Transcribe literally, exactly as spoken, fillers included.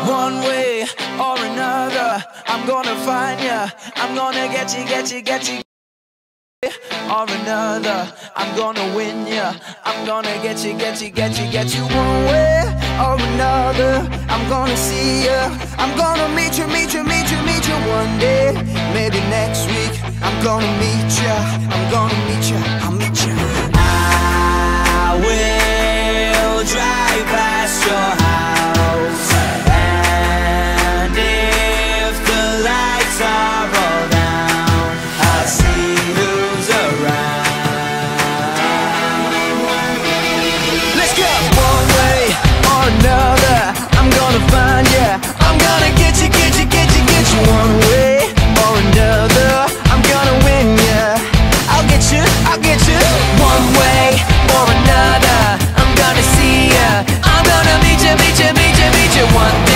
One way or another, I'm gonna find ya. I'm gonna get you, get you, get you. Or another, I'm gonna win ya. I'm gonna get you, get you, get you, get you. One way or another, I'm gonna see ya. I'm gonna meet you, meet you, meet you, meet you one day. Maybe next week, I'm gonna meet ya. I'm gonna meet ya, I'll meet ya. I will drive past your house, and if the lights are all down, I'll see who's around. Let's go! One way or another, I'm gonna find ya. I'm gonna get you, get you, get you, get you. One way or another, I'm gonna win ya. I'll get you, I'll get you. One way or another, I'm gonna see ya. I'm gonna meet you, meet you, meet you, meet you one day.